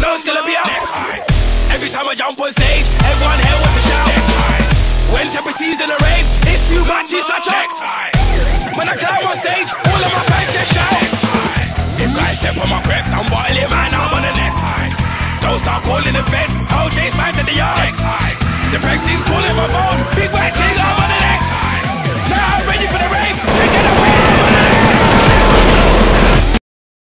know it's gonna be up. Next high. Every time I jump on stage, everyone here wants to shout. Next high. When Temperatures in the rave, it's too much, it's such a next high. When I climb on stage, all of my fans just shout. Next high. If guys step on my creps, I'm boiling, man, I'm on the next high. Don't start calling the feds, OJ's man to the yard. Next high. The practice calling my phone, big white